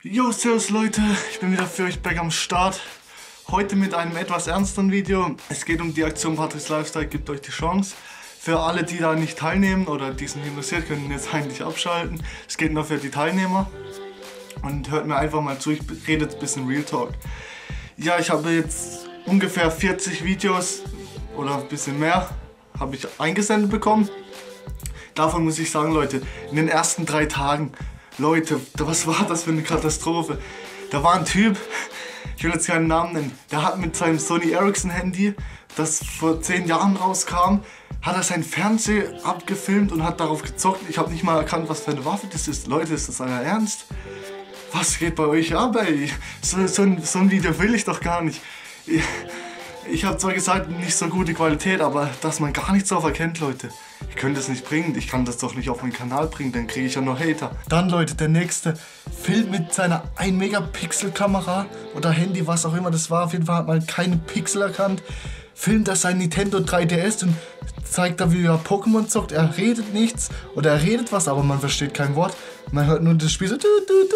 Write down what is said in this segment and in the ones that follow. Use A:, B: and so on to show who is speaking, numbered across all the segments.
A: Yo, servus Leute, ich bin wieder für euch back am Start. Heute mit einem etwas ernsteren Video. Es geht um die Aktion Patrick's Lifestyle gibt euch die Chance. Für alle, die da nicht teilnehmen oder die es nicht interessiert, können jetzt eigentlich abschalten. Es geht nur für die Teilnehmer. Und hört mir einfach mal zu, ich rede jetzt ein bisschen Real Talk. Ja, ich habe jetzt ungefähr 40 Videos oder ein bisschen mehr habe ich eingesendet bekommen. Davon muss ich sagen, Leute, in den ersten 3 Tagen, Leute, was war das für eine Katastrophe? Da war ein Typ, ich will jetzt keinen Namen nennen, der hat mit seinem Sony Ericsson Handy, das vor 10 Jahren rauskam, hat er sein Fernseher abgefilmt und hat darauf gezockt. Ich habe nicht mal erkannt, was für eine Waffe das ist. Leute, ist das euer Ernst? Was geht bei euch ab, ey? So ein Video will ich doch gar nicht. Ich habe zwar gesagt, nicht so gute Qualität, aber dass man gar nichts drauf erkennt, Leute. Ich könnte es nicht bringen, ich kann das doch nicht auf meinen Kanal bringen, dann kriege ich ja nur Hater. Dann, Leute, der nächste filmt mit seiner 1 Megapixel Kamera oder Handy, was auch immer das war. Auf jeden Fall hat man keine Pixel erkannt. Filmt er sein Nintendo 3DS und zeigt da, wie er Pokémon zockt. Er redet nichts oder er redet was, aber man versteht kein Wort. Man hört nur das Spiel so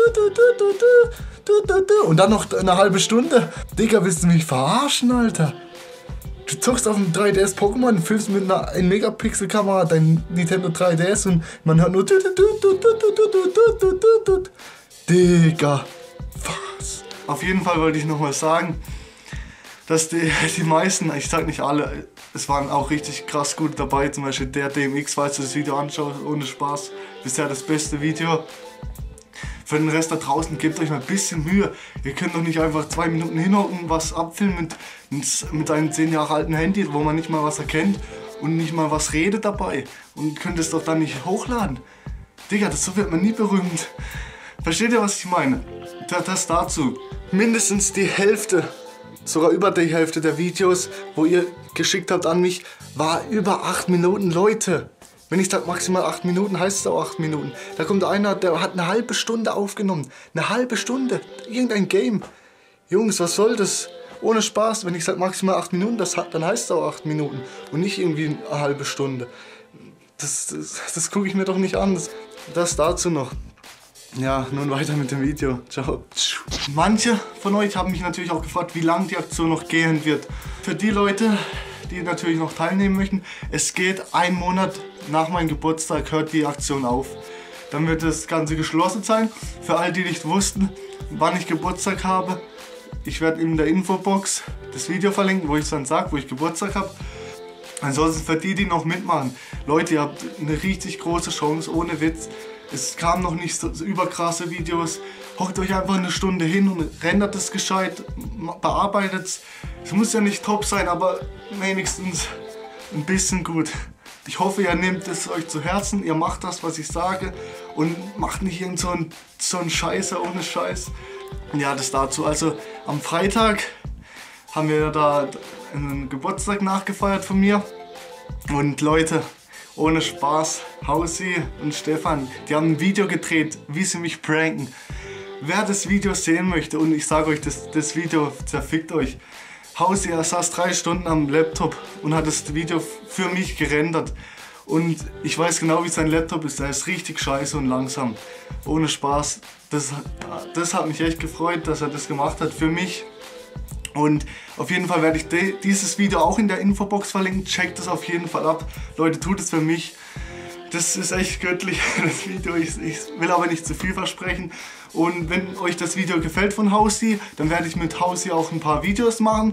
A: und dann noch eine halbe Stunde. Digga, willst du mich verarschen, Alter? Du zockst auf dem 3DS Pokémon, filmst mit einer 1 Megapixel Kamera dein Nintendo 3DS und man hört nur Digga, was? Auf jeden Fall wollte ich nochmal sagen, dass die meisten, ich sag nicht alle, es waren auch richtig krass gut dabei, zum Beispiel der DMX, falls du das Video anschaust, ohne Spaß, bisher das beste Video. Für den Rest da draußen, gebt euch mal ein bisschen Mühe. Ihr könnt doch nicht einfach 2 Minuten hinhocken, was abfilmen mit einem 10 Jahre alten Handy, wo man nicht mal was erkennt und nicht mal was redet dabei. Und könnt es doch dann nicht hochladen. Digga, so wird man nie berühmt. Versteht ihr, was ich meine? Das dazu. Mindestens die Hälfte, sogar über die Hälfte der Videos, wo ihr geschickt habt an mich, war über 8 Minuten, Leute. Wenn ich sage maximal 8 Minuten, heißt es auch 8 Minuten. Da kommt einer, der hat eine halbe Stunde aufgenommen. Eine halbe Stunde. Irgendein Game. Jungs, was soll das? Ohne Spaß. Wenn ich sage maximal 8 Minuten, dann heißt es auch 8 Minuten. Und nicht irgendwie eine halbe Stunde. Das gucke ich mir doch nicht an. Das dazu noch. Ja, nun weiter mit dem Video. Ciao. Manche von euch haben mich natürlich auch gefragt, wie lange die Aktion noch gehen wird. Für die Leute, die natürlich noch teilnehmen möchten, es geht 1 Monat nach meinem Geburtstag, hört die Aktion auf. Dann wird das Ganze geschlossen sein. Für all die nicht wussten, wann ich Geburtstag habe, ich werde in der Infobox das Video verlinken, wo ich dann sage, wo ich Geburtstag habe. Ansonsten für die, die noch mitmachen, Leute, ihr habt eine richtig große Chance, ohne Witz. Es kamen noch nicht so überkrasse Videos. Hockt euch einfach eine Stunde hin und rendert es gescheit, bearbeitet es. Es muss ja nicht top sein, aber wenigstens ein bisschen gut. Ich hoffe, ihr nehmt es euch zu Herzen, ihr macht das, was ich sage und macht nicht irgend so ein Scheiße ohne Scheiß. Ja, das dazu. Also am Freitag haben wir da einen Geburtstag nachgefeiert von mir und Leute, ohne Spaß, Hausi und Stefan, die haben ein Video gedreht, wie sie mich pranken. Wer das Video sehen möchte, und ich sage euch, das Video zerfickt euch. Hausi, er saß 3 Stunden am Laptop und hat das Video für mich gerendert. Und ich weiß genau, wie sein Laptop ist, er ist richtig scheiße und langsam. Ohne Spaß, das hat mich echt gefreut, dass er das gemacht hat für mich. Und auf jeden Fall werde ich dieses Video auch in der Infobox verlinken. Checkt es auf jeden Fall ab. Leute, tut es für mich. Das ist echt göttlich, das Video. Ich will aber nicht zu viel versprechen. Und wenn euch das Video gefällt von Hausi, dann werde ich mit Hausi auch ein paar Videos machen.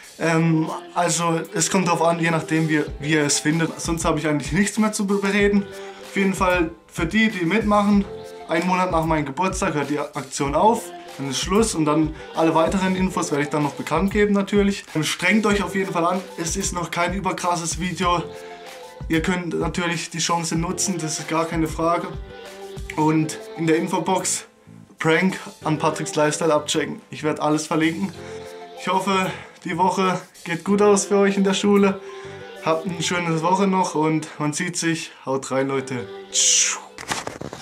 A: Also es kommt darauf an, je nachdem wie ihr es findet. Sonst habe ich eigentlich nichts mehr zu bereden. Auf jeden Fall für die, die mitmachen, 1 Monat nach meinem Geburtstag hört die Aktion auf. Dann ist Schluss und dann alle weiteren Infos werde ich dann noch bekannt geben natürlich. Strengt euch auf jeden Fall an, es ist noch kein überkrasses Video. Ihr könnt natürlich die Chance nutzen, das ist gar keine Frage. Und in der Infobox Prank an Patrick's Lifestyle abchecken. Ich werde alles verlinken. Ich hoffe, die Woche geht gut aus für euch in der Schule. Habt eine schöne Woche noch und man sieht sich. Haut rein, Leute.